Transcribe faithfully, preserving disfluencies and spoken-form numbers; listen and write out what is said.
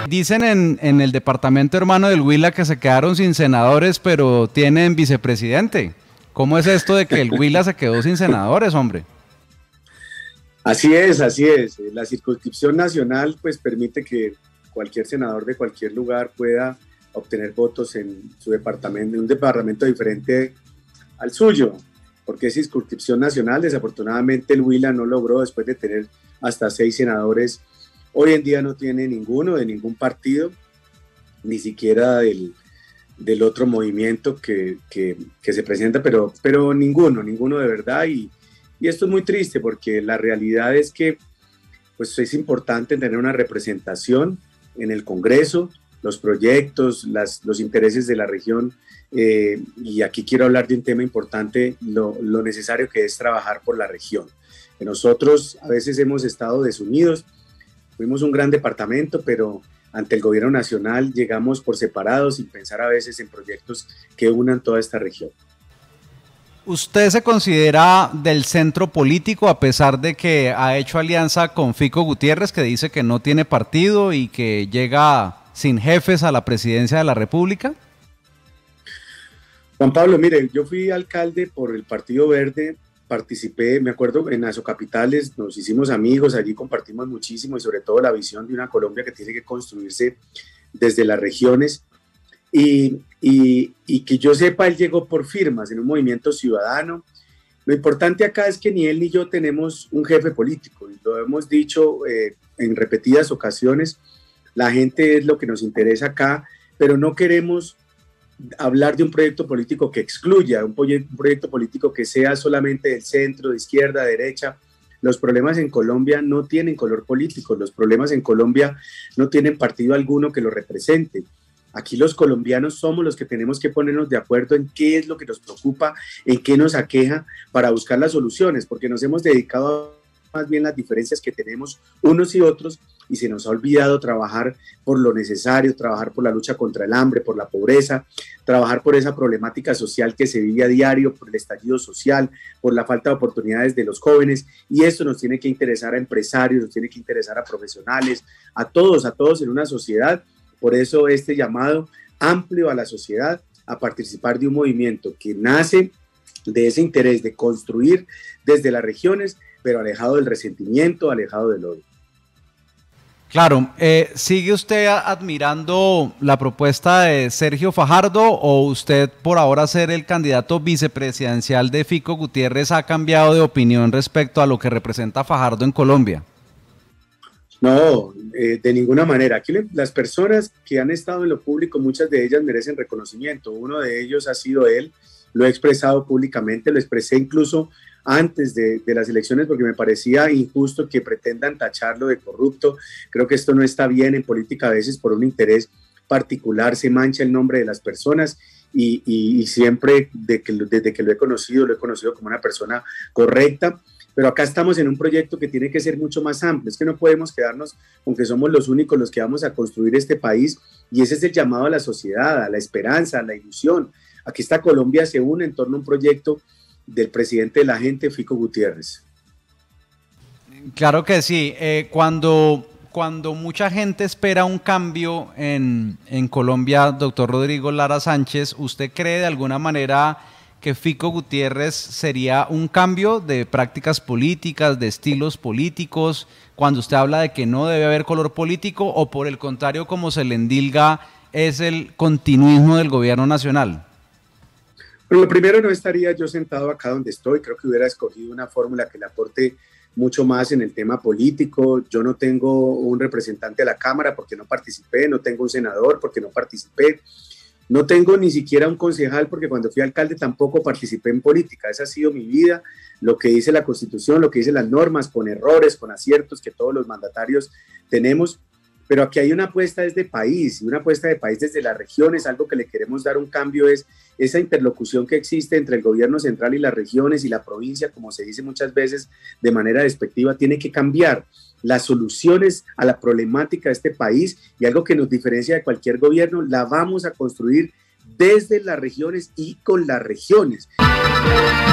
Dicen en, en el departamento hermano del Huila que se quedaron sin senadores, pero tienen vicepresidente. ¿Cómo es esto de que el Huila se quedó sin senadores, hombre? Así es, así es. La circunscripción nacional pues permite que cualquier senador de cualquier lugar pueda obtener votos en su departamento, en un departamento diferente al suyo, porque es circunscripción nacional. Desafortunadamente el Huila no logró, después de tener hasta seis senadores, hoy en día no tiene ninguno de ningún partido, ni siquiera del, del otro movimiento que, que, que se presenta, pero, pero ninguno, ninguno de verdad, y, y esto es muy triste porque la realidad es que pues, es importante tener una representación en el Congreso, los proyectos, las, los intereses de la región, eh, y aquí quiero hablar de un tema importante, lo, lo necesario que es trabajar por la región. Que nosotros a veces hemos estado desunidos, fuimos un gran departamento, pero ante el gobierno nacional llegamos por separado sin pensar a veces en proyectos que unan toda esta región. ¿Usted se considera del centro político a pesar de que ha hecho alianza con Fico Gutiérrez, que dice que no tiene partido y que llega sin jefes a la presidencia de la República? Juan Pablo, mire, yo fui alcalde por el Partido Verde, participé, me acuerdo, en Azocapitales, nos hicimos amigos, allí compartimos muchísimo y sobre todo la visión de una Colombia que tiene que construirse desde las regiones. Y, y, y que yo sepa, él llegó por firmas en un movimiento ciudadano. Lo importante acá es que ni él ni yo tenemos un jefe político, y lo hemos dicho eh, en repetidas ocasiones. La gente es lo que nos interesa acá, pero no queremos hablar de un proyecto político que excluya, un, proye un proyecto político que sea solamente del centro, de izquierda, de derecha. Los problemas en Colombia no tienen color político, los problemas en Colombia no tienen partido alguno que lo represente. Aquí los colombianos somos los que tenemos que ponernos de acuerdo en qué es lo que nos preocupa, en qué nos aqueja, para buscar las soluciones, porque nos hemos dedicado a más bien las diferencias que tenemos unos y otros, y se nos ha olvidado trabajar por lo necesario, trabajar por la lucha contra el hambre, por la pobreza, trabajar por esa problemática social que se vive a diario, por el estallido social, por la falta de oportunidades de los jóvenes, y esto nos tiene que interesar a empresarios, nos tiene que interesar a profesionales, a todos, a todos en una sociedad. Por eso este llamado amplio a la sociedad a participar de un movimiento que nace de ese interés de construir desde las regiones, pero alejado del resentimiento, alejado del odio. Claro, eh, ¿sigue usted admirando la propuesta de Sergio Fajardo o usted por ahora ser el candidato vicepresidencial de Fico Gutiérrez ha cambiado de opinión respecto a lo que representa Fajardo en Colombia? No, eh, de ninguna manera. Aquí le, las personas que han estado en lo público, muchas de ellas merecen reconocimiento. Uno de ellos ha sido él, lo he expresado públicamente, lo expresé incluso antes de, de las elecciones porque me parecía injusto que pretendan tacharlo de corrupto. Creo que esto no está bien en política, a veces por un interés particular se mancha el nombre de las personas y, y, y siempre de que, desde que lo he conocido, lo he conocido como una persona correcta. Pero acá estamos en un proyecto que tiene que ser mucho más amplio. Es que no podemos quedarnos con que somos los únicos los que vamos a construir este país, y ese es el llamado a la sociedad, a la esperanza, a la ilusión. Aquí está Colombia, se une en torno a un proyecto del presidente de la gente, Fico Gutiérrez. Claro que sí. Eh, cuando, cuando mucha gente espera un cambio en, en Colombia, doctor Rodrigo Lara Sánchez, ¿usted cree de alguna manera que Fico Gutiérrez sería un cambio de prácticas políticas, de estilos políticos, cuando usted habla de que no debe haber color político, o por el contrario, como se le endilga, es el continuismo del gobierno nacional? Pero lo primero, no estaría yo sentado acá donde estoy. Creo que hubiera escogido una fórmula que le aporte mucho más en el tema político. Yo no tengo un representante a la Cámara porque no participé, no tengo un senador porque no participé. No tengo ni siquiera un concejal porque cuando fui alcalde tampoco participé en política. Esa ha sido mi vida, lo que dice la Constitución, lo que dicen las normas, con errores, con aciertos que todos los mandatarios tenemos. Pero aquí hay una apuesta desde país, y una apuesta de país desde las regiones. Algo que le queremos dar un cambio es esa interlocución que existe entre el gobierno central y las regiones, y la provincia, como se dice muchas veces de manera despectiva, tiene que cambiar. Las soluciones a la problemática de este país, y algo que nos diferencia de cualquier gobierno, la vamos a construir desde las regiones y con las regiones.